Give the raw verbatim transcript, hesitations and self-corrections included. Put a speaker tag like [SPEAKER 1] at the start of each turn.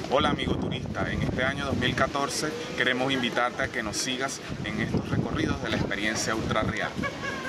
[SPEAKER 1] Hola amigo turista, en este año dos mil catorce queremos invitarte a que nos sigas en estos recorridos de la experiencia ultra real.